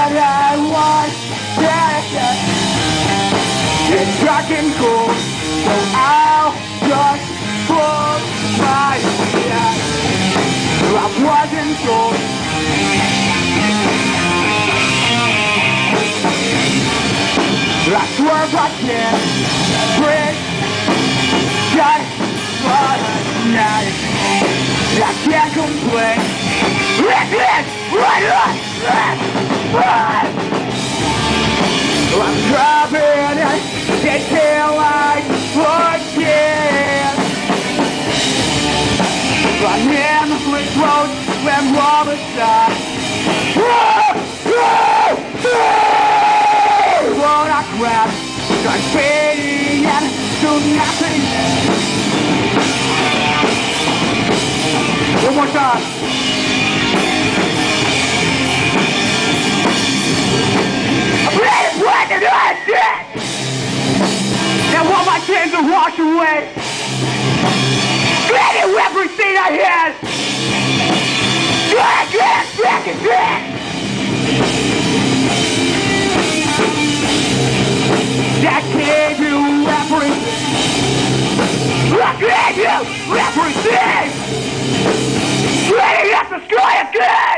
what I want. It's dark and cold, so I'll just close my eyes. I wasn't told. I swerve, I can't breathe. Just one night. I can't complain. I'm driving they feel like again. I'm in the split road when Robert died. What I grab, start fading and do nothing. One more time. I'm ready to break it on shit. And want my sins to wash away. Ready to everything I had. Get. That gave you everything. I gave you everything. Ready to destroy again.